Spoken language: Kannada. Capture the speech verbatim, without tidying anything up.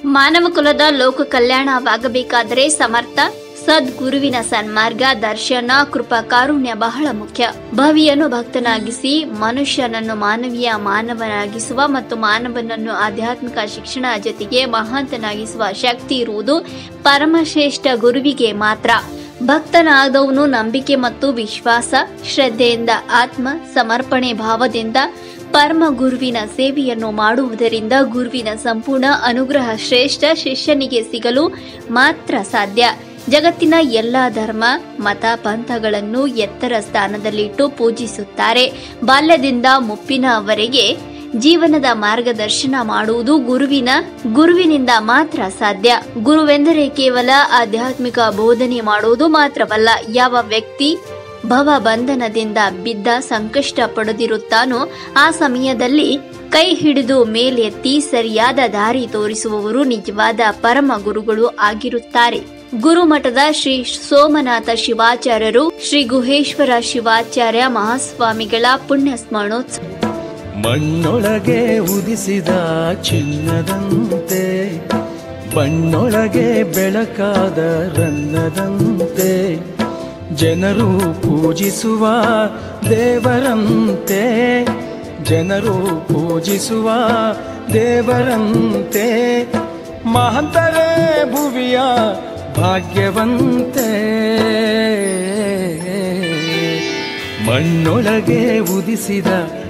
ಮಾನವ ಕುಲದ ಲೋಕ ಕಲ್ಯಾಣವಾಗಬೇಕಾದರೆ ಸಮರ್ಥ ಸದ್ಗುರುವಿನ ಸನ್ಮಾರ್ಗ ದರ್ಶನ ಕೃಪಾ ಕಾರುಣ್ಯ ಬಹಳ ಮುಖ್ಯ. ಭವಿಯನ್ನು ಭಕ್ತನಾಗಿಸಿ ಮನುಷ್ಯನನ್ನು ಮಾನವೀಯ ಮಾನವನಾಗಿಸುವ ಮತ್ತು ಮಾನವನನ್ನು ಆಧ್ಯಾತ್ಮಿಕ ಶಿಕ್ಷಣ ಜೊತೆಗೆ ಮಹಾಂತನಾಗಿಸುವ ಶಕ್ತಿ ಇರುವುದು ಪರಮಶ್ರೇಷ್ಠ ಗುರುವಿಗೆ ಮಾತ್ರ. ಭಕ್ತನಾದವನು ನಂಬಿಕೆ ಮತ್ತು ವಿಶ್ವಾಸ ಶ್ರದ್ಧೆಯಿಂದ ಆತ್ಮ ಸಮರ್ಪಣೆ ಭಾವದಿಂದ ಪರಮ ಗುರುವಿನ ಸೇವೆಯನ್ನು ಮಾಡುವುದರಿಂದ ಗುರುವಿನ ಸಂಪೂರ್ಣ ಅನುಗ್ರಹ ಶ್ರೇಷ್ಠ ಶಿಷ್ಯನಿಗೆ ಸಿಗಲು ಮಾತ್ರ ಸಾಧ್ಯ. ಜಗತ್ತಿನ ಎಲ್ಲ ಧರ್ಮ ಮತ ಪಂಥಗಳನ್ನು ಎತ್ತರ ಸ್ಥಾನದಲ್ಲಿಟ್ಟು ಪೂಜಿಸುತ್ತಾರೆ. ಬಾಲ್ಯದಿಂದ ಮುಪ್ಪಿನವರೆಗೆ ಜೀವನದ ಮಾರ್ಗದರ್ಶನ ಮಾಡುವುದು ಗುರುವಿನ ಗುರುವಿನಿಂದ ಮಾತ್ರ ಸಾಧ್ಯ. ಗುರುವೆಂದರೆ ಕೇವಲ ಆಧ್ಯಾತ್ಮಿಕ ಬೋಧನೆ ಮಾಡುವುದು ಮಾತ್ರವಲ್ಲ. ಯಾವ ವ್ಯಕ್ತಿ ಭವ ಬಂಧನದಿಂದ ಬಿದ್ದ ಸಂಕಷ್ಟ ಪಡೆದಿರುತ್ತಾನೋ ಆ ಸಮಯದಲ್ಲಿ ಕೈ ಹಿಡಿದು ಮೇಲೆತ್ತಿ ಸರಿಯಾದ ದಾರಿ ತೋರಿಸುವವರು ನಿಜವಾದ ಪರಮ ಗುರುಗಳು ಆಗಿರುತ್ತಾರೆ. ಗುರುಮಠದ ಶ್ರೀ ಸೋಮನಾಥ ಶಿವಾಚಾರ್ಯರು ಶ್ರೀ ಗುಹೇಶ್ವರ ಶಿವಾಚಾರ್ಯ ಮಹಾಸ್ವಾಮಿಗಳ ಪುಣ್ಯ ಸ್ಮರಣೋತ್ಸವ. ಮಣ್ಣೊಳಗೆ ಉದಿಸಿದ ಚಿನ್ನದಂತೆ ಬಣ್ಣೊಳಗೆ ಬೆಳಕಾದ ರನ್ನದಂತೆ ಜನರು ಪೂಜಿಸುವ ದೇವರಂತೆ ಜನರು ಪೂಜಿಸುವ ದೇವರಂತೆ ಮಹಂತರೇ ಭುವಿಯ ಭಾಗ್ಯವಂತೆ. ಮಣ್ಣೊಳಗೆ ಉದಿಸಿದ